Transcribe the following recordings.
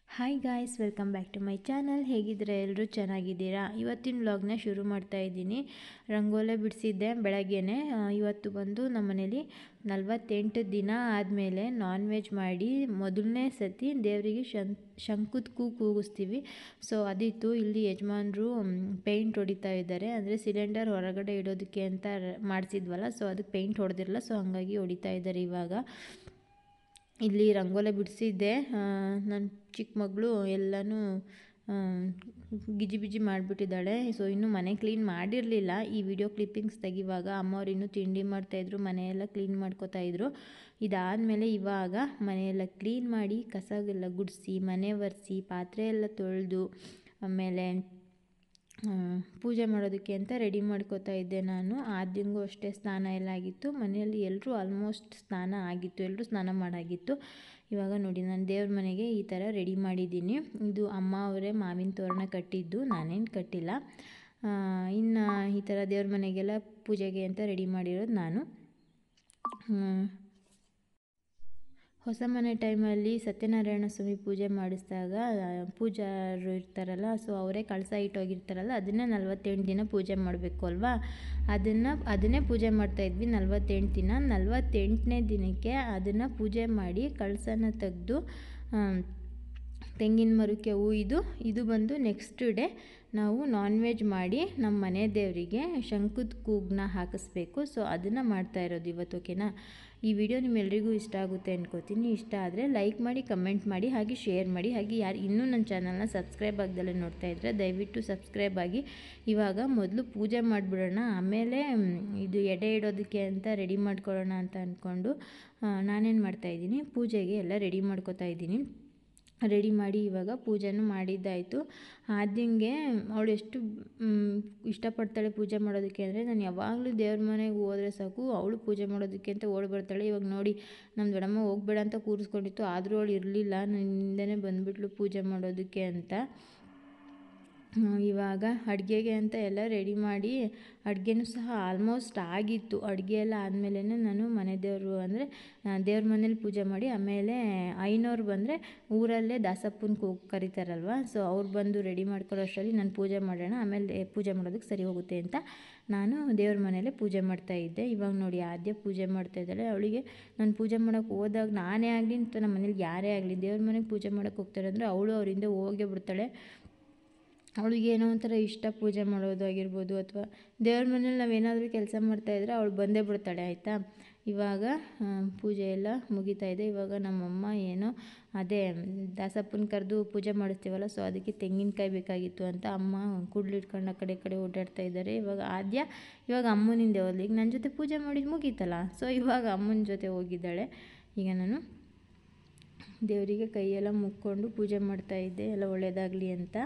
Hi guys, welcome back to my channel. ಹೇಗಿದ್ದೀರಾ? ಎಲ್ಲರೂ ಚೆನ್ನಾಗಿದ್ದೀರಾ? ಇವತ್ತಿನ ವ್ಲಾಗ್ನ ಶುರು ಮಾಡ್ತಾ ಇದ್ದೀನಿ. ರಂಗೋಲೆ ಬಿಡಿಸಿದ್ದೆ ಬೆಳಗ್ಗೆನೆ. ಇವತ್ತು ಬಂದು ನಮ್ಮ ಮನೇಲಿ 48 ದಿನ ಆದಮೇಲೆ ನಾನ್ ವೆಜ್ ಮಾಡಿ ಮೊದಲನೇ ಸತಿ ದೇವರಿಗೆ ಶಂಕುದ ಕೂಗಿಸ್ತೀವಿ. ಸೊ ಅದಿತ್ತು. ಇಲ್ಲಿ ಯಜಮಾನರು ಪೇಂಟ್ ಹೊಡಿತಾ ಇದ್ದಾರೆ. ಅಂದರೆ ಸಿಲಿಂಡರ್ ಹೊರಗಡೆ ಇಡೋದಕ್ಕೆ ಅಂತ ಮಾಡಿಸಿದ್ವಲ್ಲ, ಸೊ ಅದಕ್ಕೆ ಪೇಂಟ್ ಹೊಡೆದಿರಲ್ಲ, ಸೊ ಹಾಗಾಗಿ ಹೊಡಿತಾ ಇದ್ದಾರೆ. ಇವಾಗ ಇಲ್ಲಿ ರಂಗೋಲೆ ಬಿಡಿಸಿದ್ದೆ. ನನ್ನ ಚಿಕ್ಕ ಮಗಳು ಎಲ್ಲನೂ ಗಿಜಿ ಬಿಜಿ ಮಾಡಿಬಿಟ್ಟಿದ್ದಾಳೆ. ಸೊ ಇನ್ನೂ ಮನೆ ಕ್ಲೀನ್ ಮಾಡಿರಲಿಲ್ಲ. ಈ ವಿಡಿಯೋ ಕ್ಲಿಪ್ಪಿಂಗ್ಸ್ ತೆಗಿವಾಗ ಅಮ್ಮವ್ರು ಇನ್ನೂ ತಿಂಡಿ ಮಾಡ್ತಾಯಿದ್ರು, ಮನೆಯೆಲ್ಲ ಕ್ಲೀನ್ ಮಾಡ್ಕೋತಾಯಿದ್ರು. ಇದಾದಮೇಲೆ ಇವಾಗ ಮನೆಯೆಲ್ಲ ಕ್ಲೀನ್ ಮಾಡಿ ಕಸಗೆಲ್ಲ ಗುಡಿಸಿ ಮನೆ ಒರೆಸಿ ಪಾತ್ರೆ ಎಲ್ಲ ತೊಳೆದು ಆಮೇಲೆ ಪೂಜೆ ಮಾಡೋದಕ್ಕೆ ಅಂತ ರೆಡಿ ಮಾಡ್ಕೋತಾ ಇದ್ದೆ ನಾನು. ಆದ್ಯಂಗೂ ಅಷ್ಟೇ ಸ್ನಾನ ಎಲ್ಲ ಆಗಿತ್ತು. ಮನೆಯಲ್ಲಿ ಎಲ್ಲರೂ ಆಲ್ಮೋಸ್ಟ್ ಸ್ನಾನ ಆಗಿತ್ತು, ಎಲ್ಲರೂ ಸ್ನಾನ ಮಾಡಾಗಿತ್ತು. ಇವಾಗ ನೋಡಿ, ನಾನು ದೇವ್ರ ಮನೆಗೆ ಈ ಥರ ರೆಡಿ ಮಾಡಿದ್ದೀನಿ. ಇದು ಅಮ್ಮ ಅವರೇ ಮಾವಿನ ತೋರಣ ಕಟ್ಟಿದ್ದು, ನಾನೇನು ಕಟ್ಟಿಲ್ಲ. ಇನ್ನು ಈ ಥರ ದೇವ್ರ ಮನೆಗೆಲ್ಲ ಪೂಜೆಗೆ ಅಂತ ರೆಡಿ ಮಾಡಿರೋದು ನಾನು. ಹೊಸ ಮನೆ ಟೈಮಲ್ಲಿ ಸತ್ಯನಾರಾಯಣ ಸ್ವಾಮಿ ಪೂಜೆ ಮಾಡಿಸಿದಾಗ ಪೂಜಾರು ಇರ್ತಾರಲ್ಲ, ಸೊ ಅವರೇ ಕಳಸ ಇಟ್ಟೋಗಿರ್ತಾರಲ್ಲ, ಅದನ್ನು 48 ದಿನ ಪೂಜೆ ಮಾಡಬೇಕು ಅಲ್ವಾ. ಅದನ್ನೇ ಪೂಜೆ ಮಾಡ್ತಾಯಿದ್ವಿ 48 ದಿನ. 48ನೇ ದಿನಕ್ಕೆ ಅದನ್ನು ಪೂಜೆ ಮಾಡಿ ಕಳಸನ ತೆಗೆದು ತೆಂಗಿನ ಮರಕ್ಕೆ ಹೂಯ್ದು, ಇದು ಬಂದು ನೆಕ್ಸ್ಟ್ ಡೇ ನಾವು ನಾನ್ ವೆಜ್ ಮಾಡಿ ನಮ್ಮ ಮನೆ ದೇವರಿಗೆ ಶಂಕುದ ಕೂಗನ್ನ ಹಾಕಿಸ್ಬೇಕು. ಸೊ ಅದನ್ನು ಮಾಡ್ತಾ ಇರೋದು ಇವತ್ತು. ಓಕೆನಾ? ಈ ವಿಡಿಯೋ ನಿಮ್ಮೆಲ್ಲರಿಗೂ ಇಷ್ಟ ಆಗುತ್ತೆ ಅನ್ಕೋತೀನಿ. ಇಷ್ಟ ಆದರೆ ಲೈಕ್ ಮಾಡಿ, ಕಮೆಂಟ್ ಮಾಡಿ, ಹಾಗೆ ಶೇರ್ ಮಾಡಿ. ಹಾಗೆ ಯಾರು ಇನ್ನೂ ನನ್ನ ಚಾನಲ್ನ ಸಬ್ಸ್ಕ್ರೈಬ್ ಆಗದಲ್ಲೇ ನೋಡ್ತಾ ಇದ್ದರೆ ದಯವಿಟ್ಟು ಸಬ್ಸ್ಕ್ರೈಬ್ ಆಗಿ. ಇವಾಗ ಮೊದಲು ಪೂಜೆ ಮಾಡಿಬಿಡೋಣ, ಆಮೇಲೆ ಇದು ಎಡೆ ಇಡೋದಕ್ಕೆ ಅಂತ ರೆಡಿ ಮಾಡ್ಕೊಳ್ಳೋಣ ಅಂತ ಅಂದ್ಕೊಂಡು ನಾನೇನು ಮಾಡ್ತಾಯಿದ್ದೀನಿ, ಪೂಜೆಗೆ ಎಲ್ಲ ರೆಡಿ ಮಾಡ್ಕೋತಾ ಇದ್ದೀನಿ. ರೆಡಿ ಮಾಡಿ ಇವಾಗ ಪೂಜೆನೂ ಮಾಡಿದ್ದಾಯಿತು. ಆದ್ಯಂಗೆ ಅವಳು ಎಷ್ಟು ಇಷ್ಟಪಡ್ತಾಳೆ ಪೂಜೆ ಮಾಡೋದಕ್ಕೆ ಅಂದರೆ, ನಾನು ಯಾವಾಗಲೂ ದೇವ್ರ ಮನೆಗೆ ಹೋದರೆ ಸಾಕು ಅವಳು ಪೂಜೆ ಮಾಡೋದಕ್ಕೆ ಅಂತ ಓಡಿ ಬರ್ತಾಳೆ. ಇವಾಗ ನೋಡಿ, ನಮ್ಮ ದೊಡ್ಡಮ್ಮ ಹೋಗಬೇಡ ಅಂತ ಕೂರಿಸ್ಕೊಂಡಿತ್ತು, ಆದರೂ ಅವಳು ಇರಲಿಲ್ಲ, ನನ್ನ ಹಿಂದೆನೇ ಬಂದುಬಿಟ್ಲು ಪೂಜೆ ಮಾಡೋದಕ್ಕೆ ಅಂತ. ಇವಾಗ ಅಡುಗೆಗೆ ಅಂತ ಎಲ್ಲ ರೆಡಿ ಮಾಡಿ, ಅಡುಗೆನೂ ಸಹ ಆಲ್ಮೋಸ್ಟ್ ಆಗಿತ್ತು. ಅಡುಗೆ ಎಲ್ಲ ಆದಮೇಲೆ ನಾನು ಮನೆ ದೇವರು ಅಂದರೆ ದೇವ್ರ ಮನೇಲಿ ಪೂಜೆ ಮಾಡಿ, ಆಮೇಲೆ ಐನೋರು ಬಂದರೆ ಊರಲ್ಲೇ ದಾಸಪ್ಪನ ಕರೀತಾರಲ್ವ, ಸೊ ಅವ್ರು ಬಂದು ರೆಡಿ ಮಾಡ್ಕೊಳ್ಳೋ ಅಷ್ಟರಲ್ಲಿ ನಾನು ಪೂಜೆ ಮಾಡೋಣ, ಆಮೇಲೆ ಪೂಜೆ ಮಾಡೋದಕ್ಕೆ ಸರಿ ಹೋಗುತ್ತೆ ಅಂತ ನಾನು ದೇವ್ರ ಮನೇಲೆ ಪೂಜೆ ಮಾಡ್ತಾಯಿದ್ದೆ. ಇವಾಗ ನೋಡಿ, ಆದ್ಯ ಪೂಜೆ ಮಾಡ್ತಾಯಿದ್ದಾಳೆ. ಅವಳಿಗೆ ನಾನು ಪೂಜೆ ಮಾಡೋಕ್ಕೆ ಹೋದಾಗ ನಾನೇ ಆಗಲಿ ಅಂತ ನಮ್ಮ ಮನೇಲಿ ಯಾರೇ ಆಗಲಿ ದೇವ್ರ ಮನೆಗೆ ಪೂಜೆ ಮಾಡೋಕ್ಕೆ ಹೋಗ್ತಾರೆ ಅಂದರೆ ಅವಳು ಅವರಿಂದ ಹೋಗೇ ಬಿಡ್ತಾಳೆ. ಅವಳಿಗೆ ಏನೋ ಒಂಥರ ಇಷ್ಟ ಪೂಜೆ ಮಾಡೋದು ಆಗಿರ್ಬೋದು, ಅಥವಾ ದೇವ್ರ ಮನೇಲಿ ನಾವೇನಾದರೂ ಕೆಲಸ ಮಾಡ್ತಾಯಿದ್ರೆ ಅವಳು ಬಂದೇ ಬಿಡ್ತಾಳೆ. ಆಯಿತಾ? ಇವಾಗ ಪೂಜೆ ಎಲ್ಲ ಮುಗಿತಾ ಇದೆ. ಇವಾಗ ನಮ್ಮಮ್ಮ ಏನೋ ಅದೇ ದಾಸಪ್ಪನ ಕರೆದು ಪೂಜೆ ಮಾಡಿಸ್ತೀವಲ್ಲ, ಸೊ ಅದಕ್ಕೆ ತೆಂಗಿನಕಾಯಿ ಬೇಕಾಗಿತ್ತು ಅಂತ ಅಮ್ಮ ಕುಡ್ಲಿಟ್ಕೊಂಡು ಆ ಕಡೆ ಓಡಾಡ್ತಾ ಇದ್ದಾರೆ. ಇವಾಗ ಅಮ್ಮನಿಂದೆ ಹೋದ್ಲು. ಈಗ ನನ್ನ ಜೊತೆ ಪೂಜೆ ಮಾಡಿದ್ದು ಮುಗೀತಲ್ಲ, ಸೊ ಇವಾಗ ಅಮ್ಮನ ಜೊತೆ ಹೋಗಿದ್ದಾಳೆ. ಈಗ ನಾನು ದೇವರಿಗೆ ಕೈಯೆಲ್ಲ ಮುಕ್ಕೊಂಡು ಪೂಜೆ ಮಾಡ್ತಾಯಿದ್ದೆ, ಎಲ್ಲ ಒಳ್ಳೆಯದಾಗಲಿ ಅಂತ.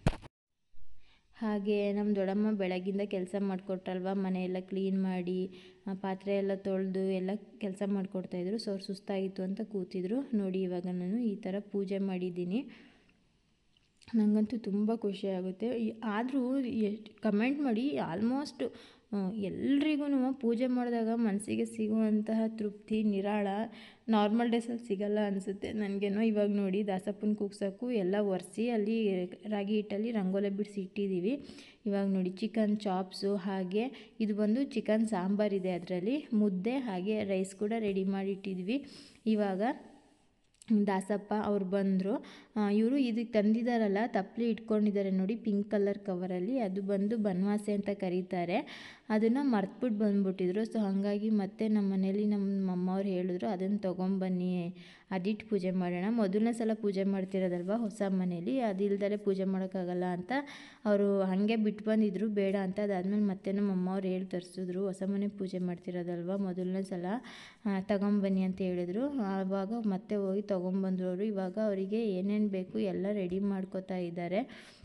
ಹಾಗೆ ನಮ್ಮ ದೊಡ್ಡಮ್ಮ ಬೆಳಗಿಂದ ಕೆಲಸ ಮಾಡಿಕೊಟ್ರಲ್ವ, ಮನೆಯೆಲ್ಲ ಕ್ಲೀನ್ ಮಾಡಿ ಪಾತ್ರೆ ಎಲ್ಲ ತೊಳೆದು ಎಲ್ಲ ಕೆಲಸ ಮಾಡಿಕೊಡ್ತಾಯಿದ್ರು. ಸೊ ಅವ್ರು ಸುಸ್ತಾಗಿತ್ತು ಅಂತ ಕೂತಿದ್ರು. ನೋಡಿ, ಇವಾಗ ನಾನು ಈ ಥರ ಪೂಜೆ ಮಾಡಿದ್ದೀನಿ. ನನಗಂತೂ ತುಂಬ ಖುಷಿ ಆಗುತ್ತೆ. ಆದರೂ ಕಮೆಂಟ್ ಮಾಡಿ, ಆಲ್ಮೋಸ್ಟ್ ಎಲ್ರಿಗೂ ಪೂಜೆ ಮಾಡಿದಾಗ ಮನಸ್ಸಿಗೆ ಸಿಗುವಂತಹ ತೃಪ್ತಿ ನಿರಾಳ ನಾರ್ಮಲ್ ಡೇಸಲ್ಲಿ ಸಿಗಲ್ಲ ಅನಿಸುತ್ತೆ ನನಗೇನೋ. ಇವಾಗ ನೋಡಿ, ದಾಸಪ್ಪನ ಕೂಗ್ಸೋಕ್ಕೂ ಎಲ್ಲ ಒರೆಸಿ ಅಲ್ಲಿ ರಾಗಿ ಹಿಟ್ಟಲ್ಲಿ ರಂಗೋಲೆ ಬಿಡಿಸಿ ಇಟ್ಟಿದ್ದೀವಿ. ಇವಾಗ ನೋಡಿ, ಚಿಕನ್ ಚಾಪ್ಸು, ಹಾಗೆ ಇದು ಬಂದು ಚಿಕನ್ ಸಾಂಬಾರಿದೆ, ಅದರಲ್ಲಿ ಮುದ್ದೆ ಹಾಗೆ ರೈಸ್ ಕೂಡ ರೆಡಿ ಮಾಡಿ ಇಟ್ಟಿದ್ವಿ. ಇವಾಗ ದಾಸಪ್ಪ ಅವ್ರು ಬಂದರು. ಇವರು ಇದಕ್ಕೆ ತಂದಿದ್ದಾರಲ್ಲ, ತಪ್ಪಲಿ ಇಟ್ಕೊಂಡಿದ್ದಾರೆ ನೋಡಿ ಪಿಂಕ್ ಕಲರ್ ಕವರಲ್ಲಿ, ಅದು ಬಂದು ಬನವಾಸೆ ಅಂತ ಕರೀತಾರೆ. ಅದನ್ನು ಮರ್ತ್ಬಿಟ್ಟು ಬಂದುಬಿಟ್ಟಿದ್ರು. ಸೊ ಹಾಗಾಗಿ ಮತ್ತೆ ನಮ್ಮ ಮನೇಲಿ ನಮ್ಮ ಅಮ್ಮವ್ರು ಹೇಳಿದ್ರು, ಅದನ್ನು ತೊಗೊಂಬನ್ನಿ, ಅದಿಟ್ಟು ಪೂಜೆ ಮಾಡೋಣ. ಮೊದಲನೇ ಸಲ ಪೂಜೆ ಮಾಡ್ತಿರೋದಲ್ವ ಹೊಸ ಮನೇಲಿ, ಅದಿಲ್ದಲೇ ಪೂಜೆ ಮಾಡೋಕ್ಕಾಗಲ್ಲ ಅಂತ ಅವರು ಹಾಗೆ ಬಿಟ್ಟು ಬಂದಿದ್ರು, ಬೇಡ ಅಂತ. ಅದಾದಮೇಲೆ ಮತ್ತೆ ನಮ್ಮ ಅಮ್ಮವ್ರು ಹೇಳಿ ತರಿಸಿದ್ರು, ಹೊಸ ಮನೆ ಪೂಜೆ ಮಾಡ್ತಿರೋದಲ್ವ ಮೊದಲನೇ ಸಲ, ತಗೊಂಬನ್ನಿ ಅಂತ ಹೇಳಿದ್ರು. ಆವಾಗ ಮತ್ತೆ ಹೋಗಿ ತೊಗೊಂಬಂದ್ರು ಅವರು. ಇವಾಗ ಅವರಿಗೆ ಏನೇನು ಬೇಕು ಎಲ್ಲ ರೆಡಿ ಮಾಡ್ಕೋತಾ ಇದ್ದಾರೆ.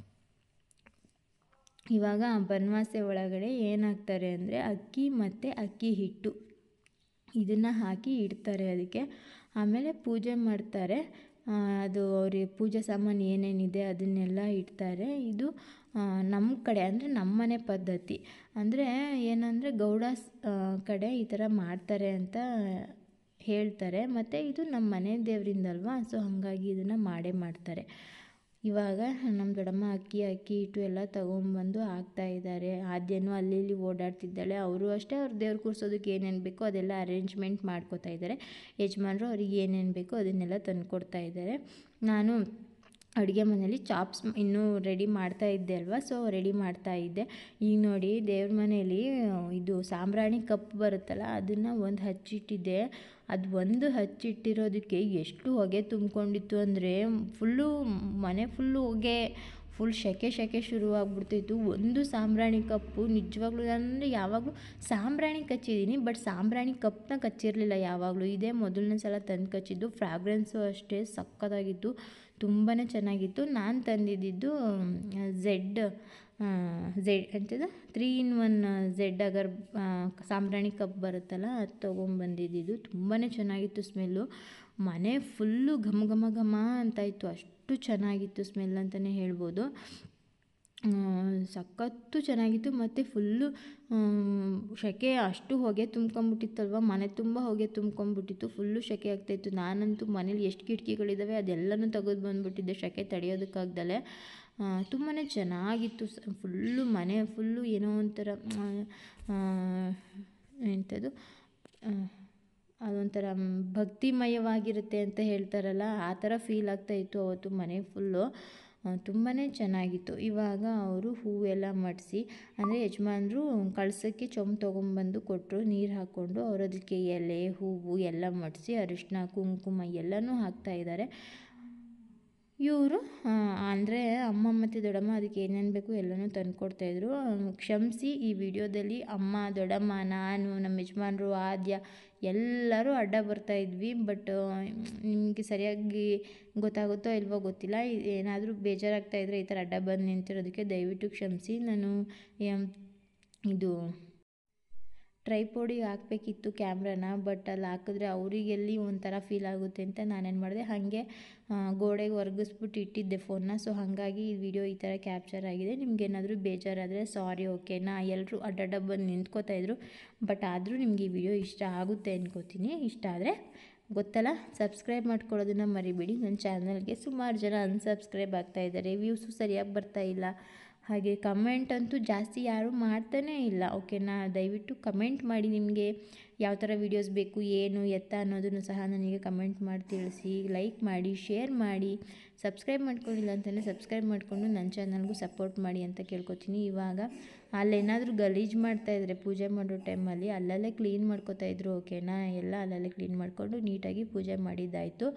ಇವಾಗ ಬನವಾಸೆ ಒಳಗಡೆ ಏನಾಗ್ತಾರೆ ಅಂದರೆ ಅಕ್ಕಿ ಮತ್ತು ಅಕ್ಕಿ ಹಿಟ್ಟು ಇದನ್ನು ಹಾಕಿ ಇಡ್ತಾರೆ ಅದಕ್ಕೆ. ಆಮೇಲೆ ಪೂಜೆ ಮಾಡ್ತಾರೆ. ಅದು ಅವ್ರಿಗೆ ಪೂಜೆ ಸಾಮಾನು ಏನೇನಿದೆ ಅದನ್ನೆಲ್ಲ ಇಡ್ತಾರೆ. ಇದು ನಮ್ಮ ಕಡೆ ಅಂದರೆ ನಮ್ಮನೆ ಪದ್ಧತಿ. ಅಂದರೆ ಏನಂದರೆ ಗೌಡಾಸ್ ಕಡೆ ಈ ಥರ ಮಾಡ್ತಾರೆ ಅಂತ ಹೇಳ್ತಾರೆ. ಮತ್ತು ಇದು ನಮ್ಮ ಮನೆ ದೇವರಿಂದಲ್ವ, ಸೊ ಹಾಗಾಗಿ ಇದನ್ನು ಮಾಡೇ ಮಾಡ್ತಾರೆ. ಇವಾಗ ನಮ್ಮ ದೊಡ್ಡಮ್ಮ ಅಕ್ಕಿ ಹಿಟ್ಟು ಎಲ್ಲ ತೊಗೊಂಬಂದು ಹಾಕ್ತಾಯಿದ್ದಾರೆ. ಆದ್ಯನೂ ಅಲ್ಲಿ ಇಲ್ಲಿ ಓಡಾಡ್ತಿದ್ದಾಳೆ. ಅವರು ಅಷ್ಟೇ ಅವ್ರು ದೇವ್ರು ಕೂರಿಸೋದಕ್ಕೆ ಏನೇನು ಬೇಕೋ ಅದೆಲ್ಲ ಅರೇಂಜ್ಮೆಂಟ್ ಮಾಡ್ಕೋತಾ ಇದ್ದಾರೆ. ಯಜಮಾನ್ರು ಅವ್ರಿಗೆ ಏನೇನು ಬೇಕೋ ಅದನ್ನೆಲ್ಲ ತಂದುಕೊಡ್ತಾ ಇದ್ದಾರೆ. ನಾನು ಅಡುಗೆ ಮನೆಯಲ್ಲಿ ಚಾಪ್ಸ್ ಇನ್ನೂ ರೆಡಿ ಮಾಡ್ತಾ ಇದ್ದೆ ಅಲ್ವಾ, ಸೊ ರೆಡಿ ಮಾಡ್ತಾ ಇದ್ದೆ. ಈಗ ನೋಡಿ ದೇವ್ರ ಮನೆಯಲ್ಲಿ ಇದು ಸಾಂಬ್ರಾಣಿ ಕಪ್ ಬರುತ್ತಲ್ಲ, ಅದನ್ನು ಒಂದು ಹಚ್ಚಿಟ್ಟಿದ್ದೆ. ಅದು ಒಂದು ಹಚ್ಚಿಟ್ಟಿರೋದಕ್ಕೆ ಎಷ್ಟು ಹೊಗೆ ತುಂಬಿಕೊಂಡಿತ್ತು ಅಂದರೆ ಮನೆ ಫುಲ್ಲು ಹೊಗೆ, ಫುಲ್ ಸೆಕೆ ಶುರುವಾಗ್ಬಿಡ್ತಿತ್ತು. ಒಂದು ಸಾಂಬ್ರಾಣಿ ಕಪ್ಪು ನಿಜವಾಗ್ಲೂ, ಅಂದರೆ ಯಾವಾಗಲೂ ಸಾಂಬ್ರಾಣಿ ಕಚ್ಚಿದ್ದೀನಿ, ಬಟ್ ಸಾಂಬ್ರಾಣಿ ಕಪ್ಪನ್ನ ಕಚ್ಚಿರಲಿಲ್ಲ ಯಾವಾಗಲೂ. ಇದೇ ಮೊದಲನೇ ಸಲ ತಂದು ಕಚ್ಚಿದ್ದು. ಫ್ರಾಗ್ರೆನ್ಸು ಅಷ್ಟೇ ಸಕ್ಕತ್ತಾಗಿತ್ತು, ತುಂಬಾ ಚೆನ್ನಾಗಿತ್ತು. ನಾನು ತಂದಿದ್ದು ಝೆಡ್ ಎಂಥದ್ದು 3-in-1 ಝೆಡ್ ಅಗರ್ ಸಾಂಬ್ರಾಣಿ ಕಪ್ ಬರುತ್ತಲ್ಲ, ಅದು ತೊಗೊಂಬಂದಿದ್ದು. ತುಂಬಾ ಚೆನ್ನಾಗಿತ್ತು ಸ್ಮೆಲ್ಲು. ಮನೆ ಫುಲ್ಲು ಘಮ ಘಮ ಘಮ ಅಂತ ಇತ್ತು, ಅಷ್ಟು ಚೆನ್ನಾಗಿತ್ತು ಸ್ಮೆಲ್ ಅಂತಲೇ ಹೇಳ್ಬೋದು. ಸಖತ್ತು ಚೆನ್ನಾಗಿತ್ತು. ಮತ್ತು ಫುಲ್ಲು ಸೆಕೆ, ಅಷ್ಟು ಹೊಗೆ ತುಂಬ್ಕೊಂಬಿಟ್ಟಿತ್ತಲ್ವ, ಮನೆ ತುಂಬ ಹೊಗೆ ತುಂಬ್ಕೊಂಬಿಟ್ಟಿತ್ತು, ಫುಲ್ಲು ಸೆಕೆ ಆಗ್ತಾಯಿತ್ತು. ನಾನಂತೂ ಮನೇಲಿ ಎಷ್ಟು ಕಿಟಕಿಗಳಿದ್ದಾವೆ ಅದೆಲ್ಲನೂ ತೆಗೆದು ಬಂದುಬಿಟ್ಟಿದ್ದೆ ಸೆಕೆ ತಡೆಯೋದಕ್ಕಾಗ್ದಲೆ. ತುಂಬಾ ಚೆನ್ನಾಗಿತ್ತು. ಫುಲ್ಲು ಮನೆ ಫುಲ್ಲು ಏನೋ ಒಂಥರ ಎಂಥದ್ದು ಅದೊಂಥರ ಭಕ್ತಿಮಯವಾಗಿರುತ್ತೆ ಅಂತ ಹೇಳ್ತಾರಲ್ಲ, ಆ ಥರ ಫೀಲ್ ಆಗ್ತಾಯಿತ್ತು ಅವತ್ತು ಮನೆ ಫುಲ್ಲು. ತುಂಬಾ ಚೆನ್ನಾಗಿತ್ತು. ಇವಾಗ ಅವರು ಹೂವೆಲ್ಲ ಮಡಿಸಿ, ಅಂದರೆ ಯಜಮಾನ್ರು ಕಳಸಕ್ಕೆ ಚೊಂಬು ತೊಗೊಂಬಂದು ಕೊಟ್ಟರು, ನೀರು ಹಾಕ್ಕೊಂಡು. ಅವರು ಅದಕ್ಕೆ ಎಲೆ ಹೂವು ಎಲ್ಲ ಮಡಿಸಿ ಅರಿಶಿನ ಕುಂಕುಮ ಎಲ್ಲನೂ ಹಾಕ್ತಾಯಿದ್ದಾರೆ. ಇವರು ಅಂದರೆ ಅಮ್ಮ ಮತ್ತು ದೊಡ್ಡಮ್ಮ ಅದಕ್ಕೆ ಏನೇನು ಬೇಕು ಎಲ್ಲನೂ ತಂದುಕೊಡ್ತಾಯಿದ್ರು. ಕ್ಷಮಿಸಿ, ಈ ವಿಡಿಯೋದಲ್ಲಿ ಅಮ್ಮ, ದೊಡ್ಡಮ್ಮ, ನಾನು, ನಮ್ಮ ಯಜಮಾನ್ರು, ಆದ್ಯ ಎಲ್ಲರೂ ಅಡ್ಡ ಬರ್ತಾಯಿದ್ವಿ. ಬಟ್ ನಿಮಗೆ ಸರಿಯಾಗಿ ಗೊತ್ತಾಗುತ್ತೋ ಇಲ್ವೋ ಗೊತ್ತಿಲ್ಲ. ಏನಾದರೂ ಬೇಜಾರಾಗ್ತಾಯಿದ್ರೆ ಈ ಥರ ಅಡ್ಡ ಬಂದು ನಿಂತಿರೋದಕ್ಕೆ ದಯವಿಟ್ಟು ಕ್ಷಮಿಸಿ. ನಾನು ಇದು ಟ್ರೈಪೋಡಿಗೆ ಹಾಕಬೇಕಿತ್ತು ಕ್ಯಾಮ್ರಾನ, ಬಟ್ ಅಲ್ಲಿ ಹಾಕಿದ್ರೆ ಅವರಿಗೆಲ್ಲಿ ಒಂಥರ ಫೀಲ್ ಆಗುತ್ತೆ ಅಂತ ನಾನೇನು ಮಾಡಿದೆ, ಹಾಗೆ ಗೋಡೆಗೆ ಒರಗಿಸ್ಬಿಟ್ಟು ಇಟ್ಟಿದ್ದೆ ಫೋನ್ನ. ಸೊ ಹಾಗಾಗಿ ಈ ವಿಡಿಯೋ ಈ ಥರ ಕ್ಯಾಪ್ಚರ್ ಆಗಿದೆ. ನಿಮ್ಗೇನಾದರೂ ಬೇಜಾರಾದರೆ ಸಾರಿ, ಓಕೆನಾ. ಎಲ್ಲರೂ ಅಡ್ಡಡ್ಡ ಬಂದು ನಿಂತ್ಕೋತಾಯಿದ್ರು, ಬಟ್ ಆದರೂ ನಿಮಗೆ ಈ ವಿಡಿಯೋ ಇಷ್ಟ ಆಗುತ್ತೆ ಅನ್ಕೋತೀನಿ. ಇಷ್ಟ ಆದರೆ ಗೊತ್ತಲ್ಲ, ಸಬ್ಸ್ಕ್ರೈಬ್ ಮಾಡ್ಕೊಳ್ಳೋದನ್ನು ಮರಿಬೇಡಿ. ನನ್ನ ಚಾನಲ್ಗೆ ಸುಮಾರು ಜನ ಅನ್ಸಬ್ಸ್ಕ್ರೈಬ್ ಆಗ್ತಾಯಿದ್ದಾರೆ, ವ್ಯೂಸು ಸರಿಯಾಗಿ ಬರ್ತಾಯಿಲ್ಲ. ಹಾಗೆ ಕಮೆಂಟ್ ಅಂತೂ ಜಾಸ್ತಿ ಯಾರೂ ಮಾಡ್ತಾನೇ ಇಲ್ಲ, ಓಕೆನಾ. ದಯವಿಟ್ಟು ಕಮೆಂಟ್ ಮಾಡಿ, ನಿಮಗೆ ಯಾವ ಥರ ವೀಡಿಯೋಸ್ ಬೇಕು, ಏನು ಎತ್ತ ಅನ್ನೋದನ್ನು ಸಹ ನನಗೆ ಕಮೆಂಟ್ ಮಾಡಿ ತಿಳಿಸಿ. ಲೈಕ್ ಮಾಡಿ, ಶೇರ್ ಮಾಡಿ, ಸಬ್ಸ್ಕ್ರೈಬ್ ಮಾಡ್ಕೊಂಡಿಲ್ಲ ಅಂತಲೇ ಸಬ್ಸ್ಕ್ರೈಬ್ ಮಾಡಿಕೊಂಡು ನನ್ನ ಚಾನಲ್ಗೂ ಸಪೋರ್ಟ್ ಮಾಡಿ ಅಂತ ಕೇಳ್ಕೊತೀನಿ. ಇವಾಗ ಅಲ್ಲೇನಾದರೂ ಗಲೀಜು ಮಾಡ್ತಾಯಿದ್ರೆ ಪೂಜೆ ಮಾಡೋ ಟೈಮಲ್ಲಿ ಅಲ್ಲಲ್ಲೇ ಕ್ಲೀನ್ ಮಾಡ್ಕೊತಾಯಿದ್ರು, ಓಕೆನಾ. ಎಲ್ಲ ಅಲ್ಲಲ್ಲೇ ಕ್ಲೀನ್ ಮಾಡಿಕೊಂಡು ನೀಟಾಗಿ ಪೂಜೆ ಮಾಡಿದ್ದಾಯಿತು.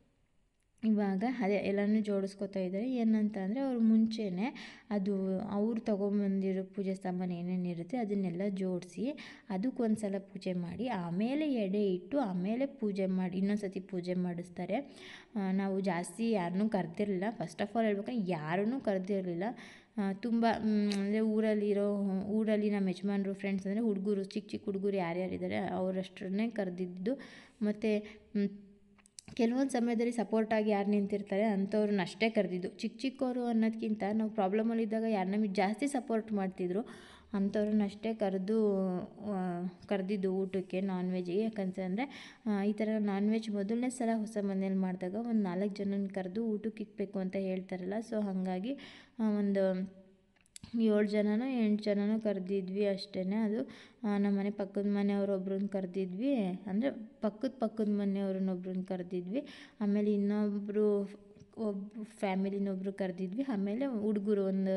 ಇವಾಗ ಅದೇ ಎಲ್ಲನೂ ಜೋಡಿಸ್ಕೊತಾ ಇದ್ದಾರೆ. ಏನಂತ ಅಂದರೆ ಅವರು ಮುಂಚೆನೇ ಅದು ಅವ್ರು ತೊಗೊಂಬಂದಿರೋ ಪೂಜೆ ಸಾಮಾನು ಏನೇನಿರುತ್ತೆ ಅದನ್ನೆಲ್ಲ ಜೋಡಿಸಿ ಅದಕ್ಕೊಂದು ಸಲ ಪೂಜೆ ಮಾಡಿ, ಆಮೇಲೆ ಎಡೆ ಇಟ್ಟು ಆಮೇಲೆ ಪೂಜೆ ಮಾಡಿ ಇನ್ನೊಂದು ಸತಿ ಪೂಜೆ ಮಾಡಿಸ್ತಾರೆ. ನಾವು ಜಾಸ್ತಿ ಯಾರನ್ನೂ ಕರೆದಿರಲಿಲ್ಲ. ಫಸ್ಟ್ ಆಫ್ ಆಲ್ ಹೇಳ್ಬೇಕಂದ್ರೆ ಯಾರನ್ನೂ ಕರೆದಿರಲಿಲ್ಲ. ತುಂಬ ಅಂದರೆ ಊರಲ್ಲಿ ನಮ್ಮ ಯಜಮಾನ್ರು ಫ್ರೆಂಡ್ಸ್ ಅಂದರೆ ಹುಡುಗರು, ಚಿಕ್ಕ ಚಿಕ್ಕ ಹುಡುಗರು ಯಾರ್ಯಾರಿದ್ದಾರೆ ಅವರಷ್ಟನ್ನೇ ಕರೆದಿದ್ದು. ಮತ್ತು ಕೆಲವೊಂದು ಸಮಯದಲ್ಲಿ ಸಪೋರ್ಟಾಗಿ ಯಾರು ನಿಂತಿರ್ತಾರೆ ಅಂಥವ್ರನ್ನ ಅಷ್ಟೇ ಕರೆದಿದ್ದು. ಚಿಕ್ಕವರು ಅನ್ನೋದಕ್ಕಿಂತ ನಾವು ಪ್ರಾಬ್ಲಮಲ್ಲಿದ್ದಾಗ ಯಾರು ನಮಗೆ ಜಾಸ್ತಿ ಸಪೋರ್ಟ್ ಮಾಡ್ತಿದ್ರು ಅಂಥವ್ರನ್ನ ಅಷ್ಟೇ ಕರೆದಿದ್ದು ಊಟಕ್ಕೆ, ನಾನ್ ವೆಜ್ಜಿಗೆ. ಯಾಕಂತಂದರೆ ಈ ಥರ ನಾನ್ ವೆಜ್ ಮೊದಲನೇ ಸಲ ಹೊಸ ಮನೇಲಿ ಮಾಡಿದಾಗ ಒಂದು 4 ಜನನ ಕರೆದು ಊಟಕ್ಕೆ ಇಕ್ಬೇಕು ಅಂತ ಹೇಳ್ತಾರಲ್ಲ. ಸೊ ಹಾಗಾಗಿ ಒಂದು 7 ಜನನೋ 8 ಜನನೋ ಕರೆದಿದ್ವಿ ಅಷ್ಟೇ. ಅದು ನಮ್ಮ ಮನೆ ಪಕ್ಕದ ಮನೆಯವ್ರೊಬ್ರನ್ನ ಕರೆದಿದ್ವಿ, ಅಂದರೆ ಪಕ್ಕದ ಮನೆಯವ್ರನ್ನೊಬ್ರನ್ನ ಕರೆದಿದ್ವಿ. ಆಮೇಲೆ ಇನ್ನೊಬ್ಬರು ಫ್ಯಾಮಿಲಿನೊಬ್ಬರು ಕರೆದಿದ್ವಿ. ಆಮೇಲೆ ಹುಡುಗರು ಒಂದು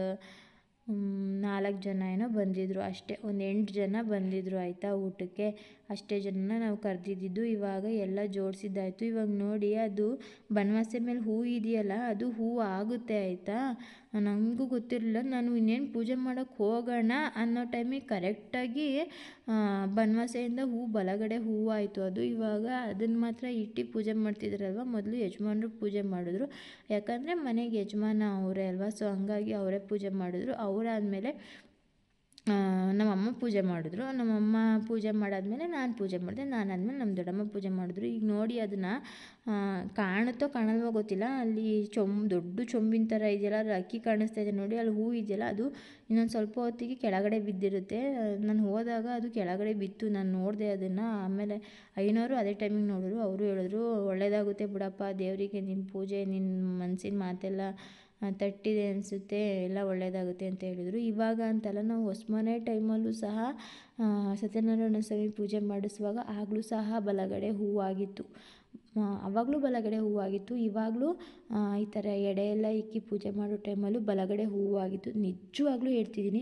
4 ಜನ ಏನೋ ಬಂದಿದ್ದರು ಅಷ್ಟೇ. ಒಂದು 8 ಜನ ಬಂದಿದ್ದರು ಆಯಿತಾ ಊಟಕ್ಕೆ. ಅಷ್ಟೇ ಜನನ ನಾವು ಕರೆದಿದ್ದು. ಇವಾಗ ಎಲ್ಲ ಜೋಡಿಸಿದ್ದಾಯಿತು. ಇವಾಗ ನೋಡಿ, ಅದು ಬನವಾಸೆ ಮೇಲೆ ಹೂವು ಇದೆಯಲ್ಲ, ಅದು ಹೂವು ಆಗುತ್ತೆ ಆಯಿತಾ. ನನಗೂ ಗೊತ್ತಿರಲಿಲ್ಲ. ನಾನು ಇನ್ನೇನು ಪೂಜೆ ಮಾಡೋಕ್ಕೆ ಹೋಗೋಣ ಅನ್ನೋ ಟೈಮಿಗೆ ಕರೆಕ್ಟಾಗಿ ಬನವಾಸೆಯಿಂದ ಬಲಗಡೆ ಹೂವು ಆಯಿತು. ಅದು ಇವಾಗ ಅದನ್ನು ಮಾತ್ರ ಇಟ್ಟು ಪೂಜೆ ಮಾಡ್ತಿದ್ರಲ್ವ. ಮೊದಲು ಯಜಮಾನ್ರು ಪೂಜೆ ಮಾಡಿದ್ರು, ಯಾಕಂದರೆ ಮನೆಗೆ ಯಜಮಾನ ಅವರೇ ಅಲ್ವಾ. ಸೊ ಹಂಗಾಗಿ ಅವರೇ ಪೂಜೆ ಮಾಡಿದ್ರು. ಅವರಾದಮೇಲೆ ನಮ್ಮಮ್ಮ ಪೂಜೆ ಮಾಡಿದ್ರು. ನಮ್ಮಮ್ಮ ಪೂಜೆ ಮಾಡಾದ್ಮೇಲೆ ನಾನು ಪೂಜೆ ಮಾಡಿದೆ. ನಾನಾದ್ಮೇಲೆ ನಮ್ಮ ದೊಡ್ಡಮ್ಮ ಪೂಜೆ ಮಾಡಿದ್ರು. ಈಗ ನೋಡಿ ಅದನ್ನು ಕಾಣುತ್ತೋ ಕಾಣಲ್ವೋ ಗೊತ್ತಿಲ್ಲ, ಅಲ್ಲಿ ದೊಡ್ಡ ಚೊಂಬಿನ ಥರ ಇದೆಯಲ್ಲ, ಅದು ಅಕ್ಕಿ ಕಾಣಿಸ್ತಾ ಇದೆ ನೋಡಿ, ಅಲ್ಲಿ ಹೂ ಇದೆಯಲ್ಲ ಅದು ಇನ್ನೊಂದು ಸ್ವಲ್ಪ ಹೊತ್ತಿಗೆ ಕೆಳಗಡೆ ಬಿದ್ದಿರುತ್ತೆ. ನಾನು ಹೋದಾಗ ಅದು ಕೆಳಗಡೆ ಬಿತ್ತು, ನಾನು ನೋಡಿದೆ ಅದನ್ನು. ಆಮೇಲೆ ಐನೋರು ಅದೇ ಟೈಮಿಗೆ ನೋಡಿದ್ರು. ಅವರು ಹೇಳಿದ್ರು, ಒಳ್ಳೆಯದಾಗುತ್ತೆ ಬಿಡಪ್ಪ, ದೇವರಿಗೆ ನಿನ್ನ ಪೂಜೆ, ನಿನ್ನ ಮನಸ್ಸಿನ ಮಾತೆಲ್ಲ ತಟ್ಟಿದೆ ಅನಿಸುತ್ತೆ, ಎಲ್ಲ ಒಳ್ಳೆಯದಾಗುತ್ತೆ ಅಂತ ಹೇಳಿದರು. ಇವಾಗ ಅಂತಲ್ಲ, ನಾವು ಹೊಸಮನೆ ಟೈಮಲ್ಲೂ ಸಹ ಸತ್ಯನಾರಾಯಣ ಸ್ವಾಮಿ ಪೂಜೆ ಮಾಡಿಸುವಾಗ ಆಗಲೂ ಸಹ ಬಲಗಡೆ ಹೂವಾಗಿತ್ತು. ಆವಾಗಲೂ ಬಲಗಡೆ ಹೂವಾಗಿತ್ತು. ಇವಾಗಲೂ ಈ ಥರ ಎಡೆ ಎಲ್ಲ ಇಕ್ಕಿ ಪೂಜೆ ಮಾಡೋ ಟೈಮಲ್ಲೂ ಬಲಗಡೆ ಹೂವಾಗಿತ್ತು. ನಿಜವಾಗ್ಲೂ ಹೇಳ್ತಿದ್ದೀನಿ,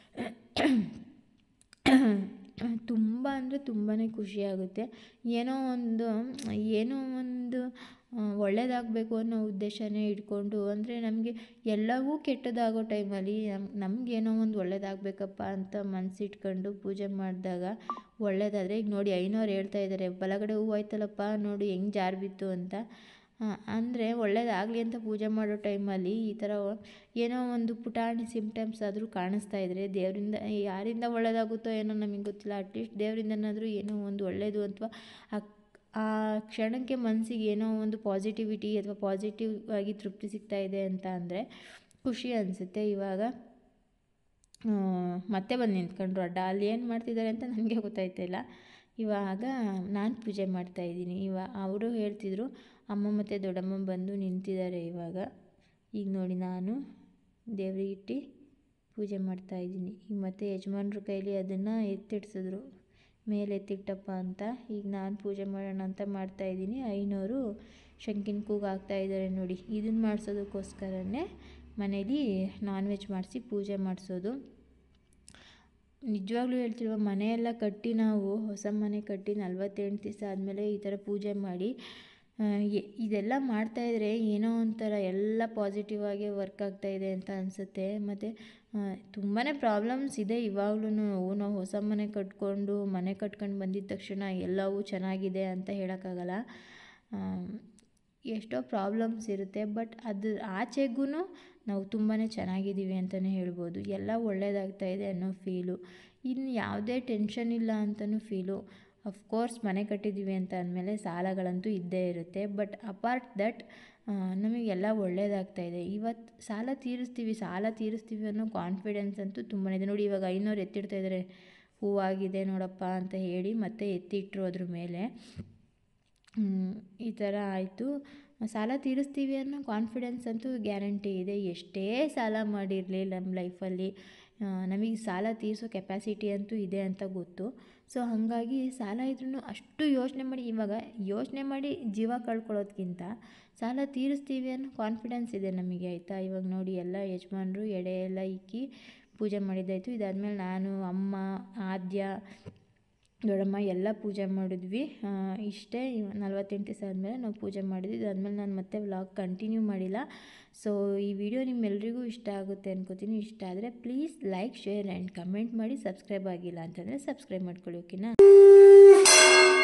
ತುಂಬ ಅಂದರೆ ತುಂಬಾ ಖುಷಿಯಾಗುತ್ತೆ. ಏನೋ ಒಂದು ಒಳ್ಳೆಯದಾಗಬೇಕು ಅನ್ನೋ ಉದ್ದೇಶನೇ ಇಟ್ಕೊಂಡು, ಅಂದರೆ ನಮಗೆ ಎಲ್ಲವೂ ಕೆಟ್ಟದಾಗೋ ಟೈಮಲ್ಲಿ ನಮಗೇನೋ ಒಂದು ಒಳ್ಳೆಯದಾಗಬೇಕಪ್ಪ ಅಂತ ಮನಸ್ಸಿಟ್ಕೊಂಡು ಪೂಜೆ ಮಾಡಿದಾಗ ಒಳ್ಳೆಯದಾದರೆ, ಈಗ ನೋಡಿ ಐನೋರು ಹೇಳ್ತಾ ಇದ್ದಾರೆ, ಬಲಗಡೆ ಹೂವು ಆಯ್ತಲ್ಲಪ್ಪ ನೋಡು ಹೆಂಗೆ ಜಾರು ಬಿತ್ತು ಅಂತ. ಅಂದರೆ ಒಳ್ಳೇದಾಗಲಿ ಅಂತ ಪೂಜೆ ಮಾಡೋ ಟೈಮಲ್ಲಿ ಈ ಥರ ಏನೋ ಒಂದು ಪುಟಾಣಿ ಸಿಮ್ಟಮ್ಸ್ ಆದರೂ ಕಾಣಿಸ್ತಾ ಇದ್ದರೆ, ದೇವರಿಂದ ಯಾರಿಂದ ಒಳ್ಳೆಯದಾಗುತ್ತೋ ಏನೋ ನಮಗೆ ಗೊತ್ತಿಲ್ಲ, ಅಟ್ಲೀಸ್ಟ್ ದೇವರಿಂದನಾದರೂ ಏನೋ ಒಂದು ಒಳ್ಳೆಯದು ಅಥವಾ ಆ ಕ್ಷಣಕ್ಕೆ ಮನಸ್ಸಿಗೆ ಏನೋ ಒಂದು ಪಾಸಿಟಿವಿಟಿ ಅಥವಾ ಪಾಸಿಟಿವ್ ಆಗಿ ತೃಪ್ತಿ ಸಿಗ್ತಾ ಇದೆ ಅಂತ ಅಂದರೆ ಖುಷಿ ಅನಿಸುತ್ತೆ. ಇವಾಗ ಮತ್ತೆ ಬಂದು ನಿಂತ್ಕೊಂಡ್ರು ಅಡ್ಡ, ಅಲ್ಲಿ ಏನು ಮಾಡ್ತಿದ್ದಾರೆ ಅಂತ ನನಗೆ ಗೊತ್ತಾಯ್ತಿಲ್ಲ. ಇವಾಗ ನಾನು ಪೂಜೆ ಮಾಡ್ತಾಯಿದ್ದೀನಿ. ಅವರು ಹೇಳ್ತಿದ್ರು, ಅಮ್ಮ ಮತ್ತು ದೊಡ್ಡಮ್ಮ ಬಂದು ನಿಂತಿದ್ದಾರೆ ಇವಾಗ. ಈಗ ನೋಡಿ ನಾನು ದೇವರಿಗಿಟ್ಟು ಪೂಜೆ ಮಾಡ್ತಾಯಿದ್ದೀನಿ. ಈಗ ಮತ್ತೆ ಯಜಮಾನ್ರ ಕೈಲಿ ಅದನ್ನು ಎತ್ತಿಡ್ಸಿದ್ರು, ಮೇಲೆ ಎತ್ತಿಟ್ಟಪ್ಪ ಅಂತ. ಈಗ ನಾನು ಪೂಜೆ ಮಾಡೋಣ ಅಂತ ಮಾಡ್ತಾಯಿದ್ದೀನಿ. ಐನೋರು ಶಂಕಿನ ಕೂಗು ಹಾಕ್ತಾಯಿದ್ದಾರೆ ನೋಡಿ. ಇದನ್ನು ಮಾಡಿಸೋದಕ್ಕೋಸ್ಕರನೇ ಮನೇಲಿ ನಾನ್ ವೆಜ್ ಮಾಡಿಸಿ ಪೂಜೆ ಮಾಡಿಸೋದು. ನಿಜವಾಗ್ಲೂ ಹೇಳ್ತಿಲ್ವ, ಮನೆಯೆಲ್ಲ ಕಟ್ಟಿ ನಾವು ಹೊಸ ಮನೆ ಕಟ್ಟಿ 48 ದಿವಸ ಆದಮೇಲೆ ಈ ಥರ ಪೂಜೆ ಮಾಡಿ ಇದೆಲ್ಲ ಮಾಡ್ತಾಯಿದ್ರೆ ಏನೋ ಒಂಥರ ಎಲ್ಲ ಪಾಸಿಟಿವ್ ಆಗಿ ವರ್ಕ್ ಆಗ್ತಾಯಿದೆ ಅಂತ ಅನಿಸುತ್ತೆ. ಮತ್ತು ತುಂಬಾ ಪ್ರಾಬ್ಲಮ್ಸ್ ಇದೆ ಇವಾಗ್ಲೂ. ನಾವು ಹೊಸ ಮನೆ ಕಟ್ಕೊಂಡು ಬಂದಿದ್ದ ತಕ್ಷಣ ಎಲ್ಲವೂ ಚೆನ್ನಾಗಿದೆ ಅಂತ ಹೇಳೋಕ್ಕಾಗಲ್ಲ. ಎಷ್ಟೋ ಪ್ರಾಬ್ಲಮ್ಸ್ ಇರುತ್ತೆ, ಬಟ್ ಅದು ಆಚೆಗೂ ನಾವು ತುಂಬಾ ಚೆನ್ನಾಗಿದ್ದೀವಿ ಅಂತಲೇ ಹೇಳ್ಬೋದು. ಎಲ್ಲ ಒಳ್ಳೆಯದಾಗ್ತಾಯಿದೆ ಅನ್ನೋ ಫೀಲು, ಇನ್ನು ಯಾವುದೇ ಟೆನ್ಷನ್ ಇಲ್ಲ ಅಂತಲೂ ಫೀಲು. ಅಫ್ಕೋರ್ಸ್ ಮನೆ ಕಟ್ಟಿದ್ದೀವಿ ಅಂತ ಅಂದಮೇಲೆ ಸಾಲಗಳಂತೂ ಇದ್ದೇ ಇರುತ್ತೆ, ಬಟ್ ಅಪಾರ್ಟ್ ದಟ್ ನಮಗೆಲ್ಲ ಒಳ್ಳೆಯದಾಗ್ತಾಯಿದೆ. ಇವತ್ತು ಸಾಲ ತೀರಿಸ್ತೀವಿ ಅನ್ನೋ ಕಾನ್ಫಿಡೆನ್ಸ್ ಅಂತೂ ತುಂಬಾ ಇದೆ ನೋಡಿ. ಇವಾಗ ಐನೋರು ಎತ್ತಿಡ್ತಾ ಇದ್ದಾರೆ, ಹೂವಾಗಿದೆ ನೋಡಪ್ಪ ಅಂತ ಹೇಳಿ ಮತ್ತೆ ಎತ್ತಿಟ್ಟರು ಅದ್ರ ಮೇಲೆ. ಈ ಥರ ಆಯಿತು. ಸಾಲ ತೀರಿಸ್ತೀವಿ ಅನ್ನೋ ಕಾನ್ಫಿಡೆನ್ಸ್ ಅಂತೂ ಗ್ಯಾರಂಟಿ ಇದೆ. ಎಷ್ಟೇ ಸಾಲ ಮಾಡಿರಲಿ ನಮ್ಮ ಲೈಫಲ್ಲಿ ನಮಗೆ ಸಾಲ ತೀರಿಸೋ ಕೆಪಾಸಿಟಿ ಅಂತೂ ಇದೆ ಅಂತ ಗೊತ್ತು. ಸೊ ಹಾಗಾಗಿ ಸಾಲ ಇದ್ರೂ ಅಷ್ಟು ಯೋಚನೆ ಮಾಡಿ ಜೀವ ಕಳ್ಕೊಳ್ಳೋದಕ್ಕಿಂತ ಸಾಲ ತೀರಿಸ್ತೀವಿ ಅನ್ನೋ ಕಾನ್ಫಿಡೆನ್ಸ್ ಇದೆ ನಮಗೆ, ಆಯಿತಾ. ಇವಾಗ ನೋಡಿ ಎಲ್ಲ ಯಜಮಾನರು ಎಡೆ ಎಲ್ಲ ಇಕ್ಕಿ ಪೂಜೆ ಮಾಡಿದ್ದಾಯಿತು. ಇದಾದಮೇಲೆ ನಾನು, ಅಮ್ಮ, ಆದ್ಯ, ದೊಡ್ಡಮ್ಮ ಎಲ್ಲ ಪೂಜೆ ಮಾಡಿದ್ವಿ. ಇಷ್ಟೇ 48 ದಿವಸ ಆದಮೇಲೆ ನಾವು ಪೂಜೆ ಮಾಡಿದ್ವಿ. ಇದಾದಮೇಲೆ ನಾನು ಮತ್ತೆ ವ್ಲಾಗ್ ಕಂಟಿನ್ಯೂ ಮಾಡಿಲ್ಲ. ಸೊ ಈ ವಿಡಿಯೋ ನಿಮ್ಮೆಲ್ರಿಗೂ ಇಷ್ಟ ಆಗುತ್ತೆ ಅನ್ಕೋತೀನಿ. ಇಷ್ಟ ಆದರೆ please like, share and comment ಮಾಡಿ. ಸಬ್ಸ್ಕ್ರೈಬ್ ಆಗಿಲ್ಲ ಅಂತಂದರೆ ಸಬ್ಸ್ಕ್ರೈಬ್ ಮಾಡ್ಕೊಳ್ಳಿ, ಓಕೆನಾ.